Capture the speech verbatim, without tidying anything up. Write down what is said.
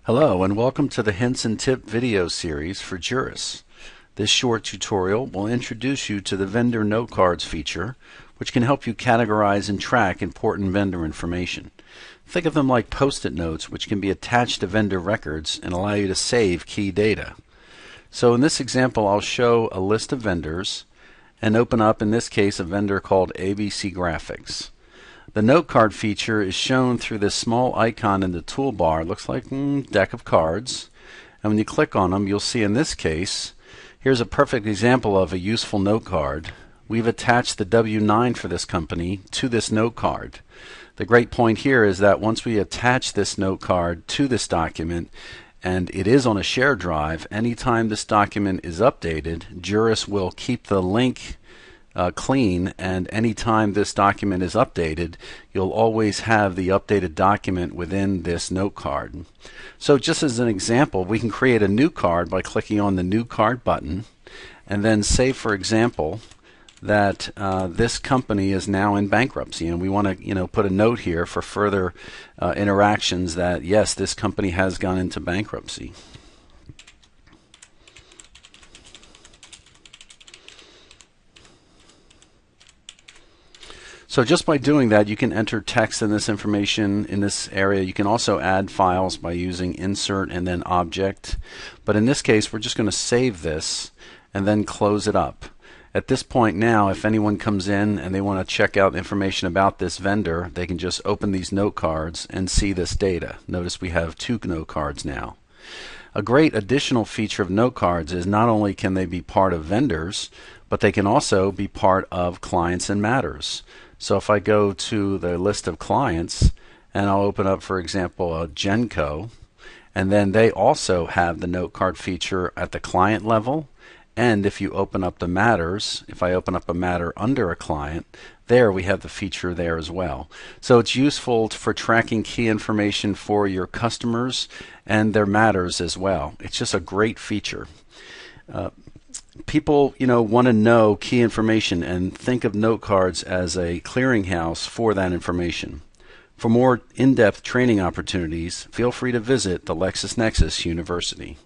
Hello and welcome to the Hints and Tip video series for Juris. This short tutorial will introduce you to the vendor note cards feature, which can help you categorize and track important vendor information. Think of them like post-it notes, which can be attached to vendor records and allow you to save key data. So in this example, I'll show a list of vendors and open up, in this case, a vendor called A B C Graphics. The note card feature is shown through this small icon in the toolbar. It looks like a mm, deck of cards, and when you click on them, you'll see in this case, here's a perfect example of a useful note card. We've attached the W nine for this company to this note card. The great point here is that once we attach this note card to this document, and it is on a shared drive, anytime this document is updated, Juris will keep the link Uh, clean, and anytime this document is updated, you'll always have the updated document within this note card. So just as an example, we can create a new card by clicking on the new card button, and then say, for example, that uh, this company is now in bankruptcy, and we want to you know put a note here for further uh, interactions that yes, this company has gone into bankruptcy. So just by doing that, you can enter text in this information in this area. You can also add files by using insert and then object. But in this case, we're just going to save this and then close it up. At this point now, if anyone comes in and they want to check out information about this vendor, they can just open these note cards and see this data. Notice we have two note cards now. A great additional feature of note cards is not only can they be part of vendors, but they can also be part of clients and matters. So if I go to the list of clients and I'll open up, for example, a Genco, and then they also have the note card feature at the client level. And if you open up the matters, if I open up a matter under a client, there we have the feature there as well. So it's useful for tracking key information for your customers and their matters as well. It's just a great feature. Uh, People, you know, want to know key information and think of note cards as a clearinghouse for that information. For more in-depth training opportunities, feel free to visit the LexisNexis University.